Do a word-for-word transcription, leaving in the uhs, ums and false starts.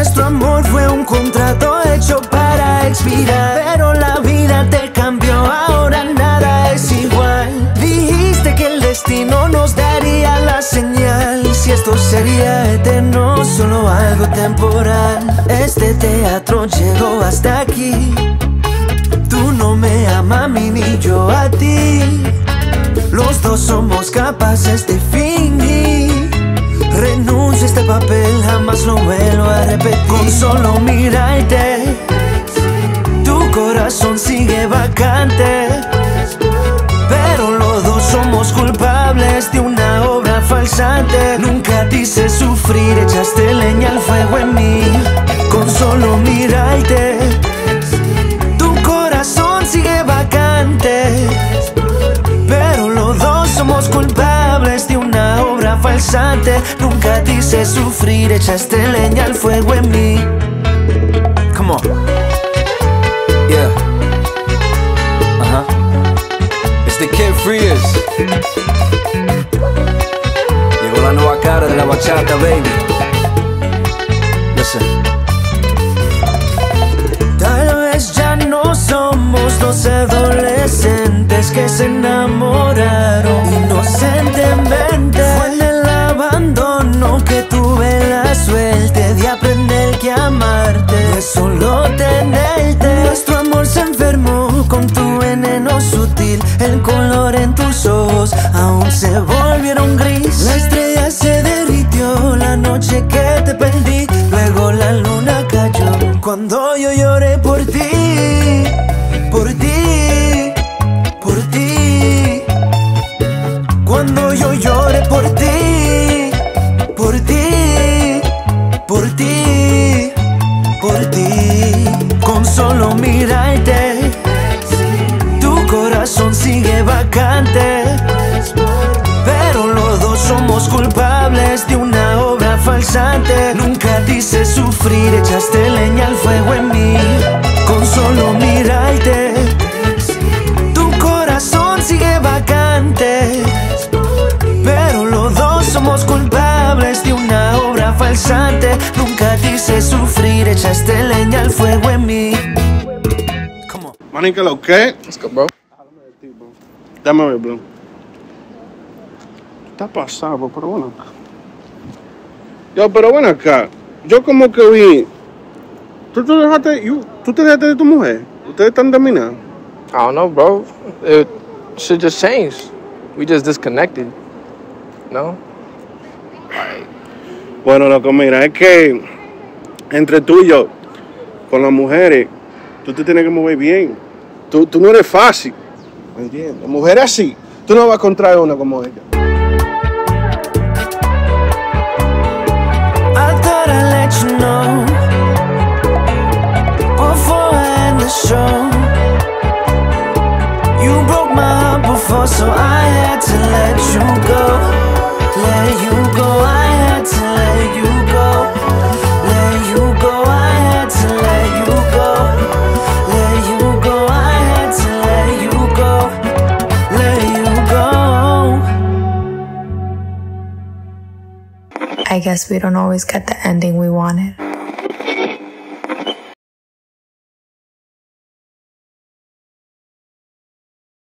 Nuestro amor fue un contrato hecho para expirar, pero la vida te cambió, ahora nada es igual. Dijiste que el destino nos daría la señal, si esto sería eterno, solo algo temporal. Este teatro llegó hasta aquí, tú no me amas a mí ni yo a ti. Los dos somos capaces de fingir. Renuncio a este papel, jamás lo vuelvo a repetir. Con solo mirarte, tu corazón sigue vacante, pero los dos somos culpables de una obra falsante. Nunca te hice sufrir, echaste leña al fuego en mí. Con solo mirarte, tu corazón sigue vacante, pero los dos somos culpables de una obra falsante. Nunca te hice sufrir, echaste leña al fuego en mí. Come on. Yeah. Uh-huh. It's the Kid Freers. Llegó la nueva cara de la bachata, baby. Listen. Tal vez ya no somos dos adolescentes que se enamoraron inocentemente. Fue en el abandono que tuve la suerte de aprender que amarte no es solo tenerte. Nuestro amor se enfermó con tu veneno sutil, el color en tus ojos aún se volvieron gris. La estrella se derritió la noche que te perdí, luego la luna cayó cuando yo lloré por ti, por ti, por ti. Cuando yo lloré por ti, por ti, por ti, por ti. Con solo mirarte, tu corazón sigue vacante, pero los dos somos culpables de una obra falsante. Nunca te hice sufrir, echaste leña al fuego en mí. Con solo mirarte, tu corazón sigue vacante, pero los dos somos culpables de una obra falsante. Nunca te hice sufrir, echaste leña al fuego en mí. Manica, ¿lo qué? Let's go, bro. Dame ver, bro. ¿Qué está pasando, pero bueno? Yo, pero bueno acá. Yo como que vi. ¿Tú te dejaste, you, ¿tú te dejaste de tu mujer? ¿Ustedes están terminados? I don't know, bro. It should just change. We just disconnected. No? Like... Bueno, lo que mira es que entre tú y yo, con las mujeres, tú te tienes que mover bien. Tú, tú no eres fácil. ¿Me entiendes? Mujeres así, tú no vas a encontrar una como ella. I thought I'd let you know before I end the show. You broke my heart before, so I had to let you go. Let you go, I had to let you go. Let you go, I had to let you go. Let you go, I had to let you go. Let you go. I guess we don't always get the ending we wanted.